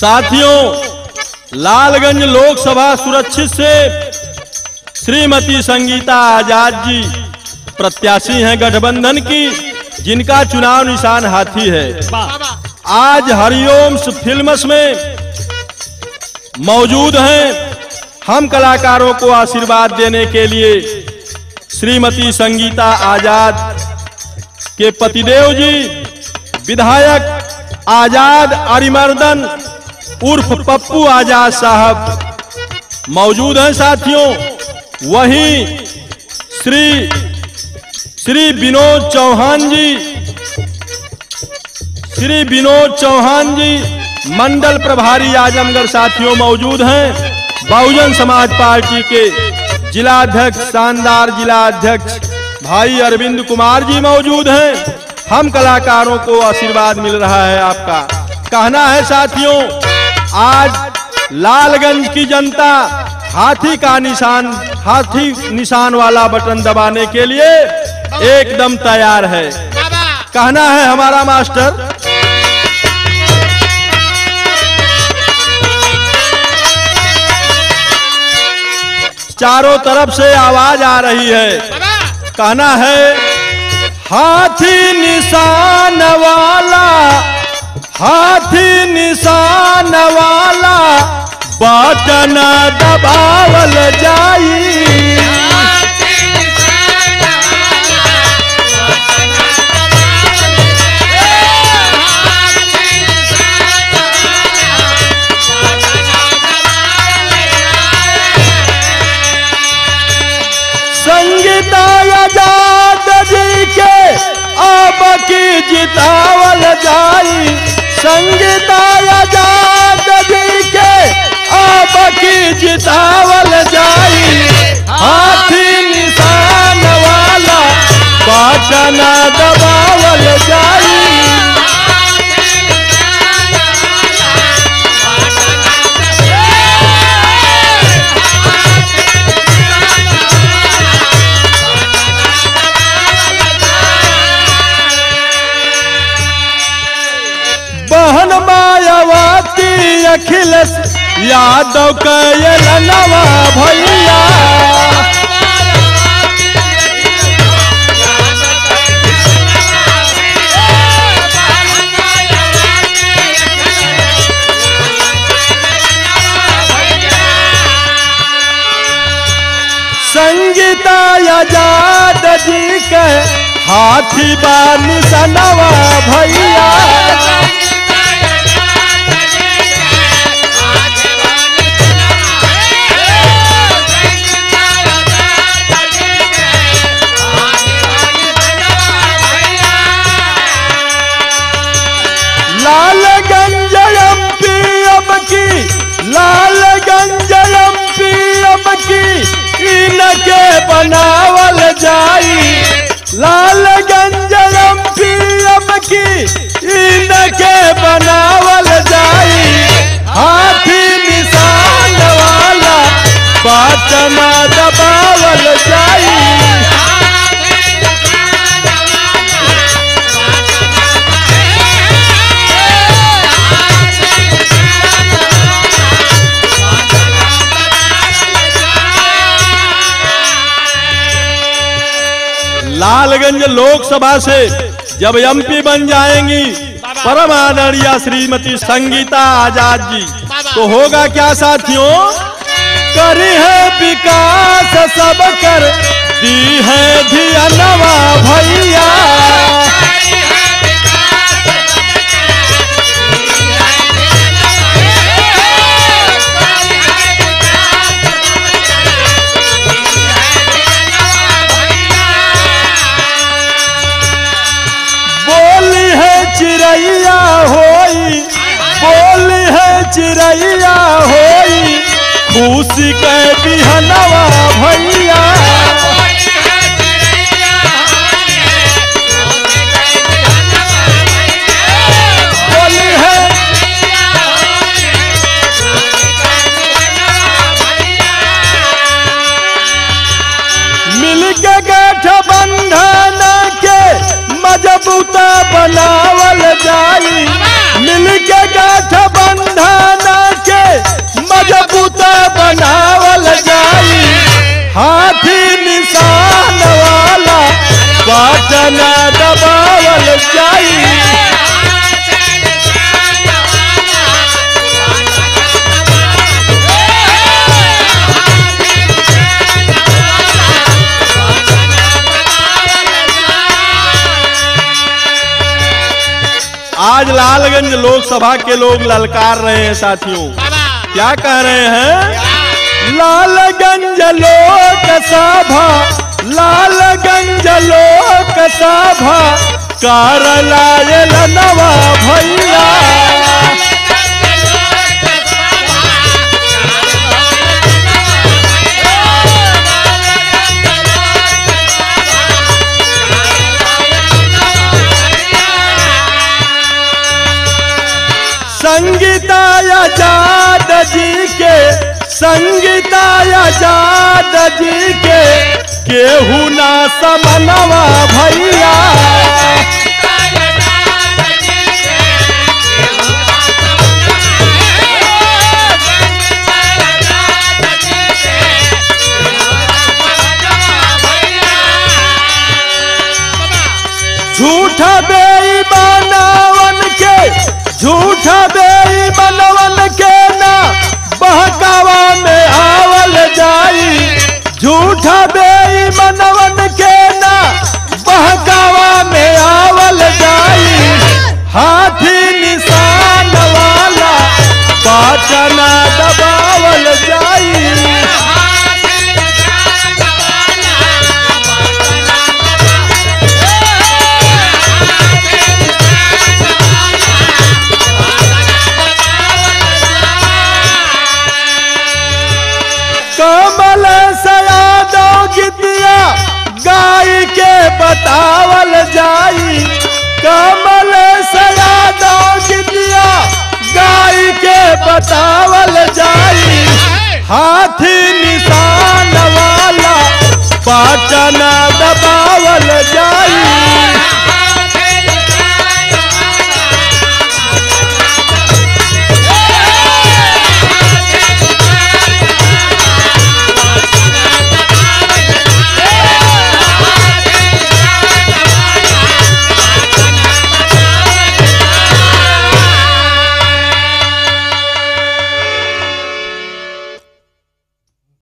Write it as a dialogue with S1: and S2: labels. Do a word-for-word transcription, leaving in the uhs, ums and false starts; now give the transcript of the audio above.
S1: साथियों, लालगंज लोकसभा सुरक्षित से श्रीमती संगीता आजाद जी प्रत्याशी हैं गठबंधन की, जिनका चुनाव निशान हाथी है। आज हरिओम्स फिल्म्स में मौजूद हैं। हम कलाकारों को आशीर्वाद देने के लिए श्रीमती संगीता आजाद के पतिदेव जी विधायक आजाद अरिमर्दन उर्फ पप्पू आजाद साहब मौजूद हैं। साथियों, वहीं श्री श्री विनोद चौहान जी श्री विनोद चौहान जी मंडल प्रभारी आजमगढ़ साथियों मौजूद हैं। बहुजन समाज पार्टी के जिलाध्यक्ष शानदार जिलाध्यक्ष भाई अरविंद कुमार जी मौजूद हैं। हम कलाकारों को आशीर्वाद मिल रहा है। आपका कहना है साथियों, आज लालगंज की जनता हाथी का निशान हाथी निशान वाला बटन दबाने के लिए एकदम तैयार है। कहना है हमारा मास्टर, चारों तरफ से आवाज आ रही है। कहना है, हाथी निशान वाला हाथी निशान वाला बटन दबावल जाई। संगीता आजाद जी के अब की जितावल जाई। संगीता आजाद जी के अब की जितावल जाई। हाथी निशान वाला बटन दबावल जाई। बहन मायावती अखिलेश यादव के नवा भैया। संगीता आजाद जी के हाथी बानी सनवा भैया। लालगंज एमपी अब की लालगंज एमपी अब की इनके बनावल जाई। लालगंज एमपी अब की इनके बनावल जाई। हाथी निशान वाला बटन दबावल जाई। लालगंज लोकसभा से जब एमपी बन जाएंगी परम आदरणीय श्रीमती संगीता आजाद जी, तो होगा क्या साथियों, करी है विकास सब कर दी है धियानवा भैया। चिड़ैया होई बोली है चिड़ैया होई खुशी के बिहनवा भैया। बोली है मिल के गठबंधन के मजबूता बनावल जाई। मिल के गठबंधन जाई। आज लालगंज लोकसभा के लोग ललकार रहे हैं साथियों, क्या कह रहे हैं? लालगंज लोकसभा, लालगंज लोकसभा कर लायल नवा भैया। संगीता आजाद जी के, संगीता आजाद जी के केहू ना समनवा भैया। झूठा बेईमानवन के, झूठा बेईमानवन के ना बहकावा में आवल जाई। झूठा बेईमानवन के ना बहकावा में आवल जाई। हाथी निशान वाला पाचना दबावल जाई। कमल सयादव गीतिया गाय के बतावल जाई। कमल सयादव गीतिया गाय के बतावल जाई। हाथी निशान वाला पाचना दबावल जाई।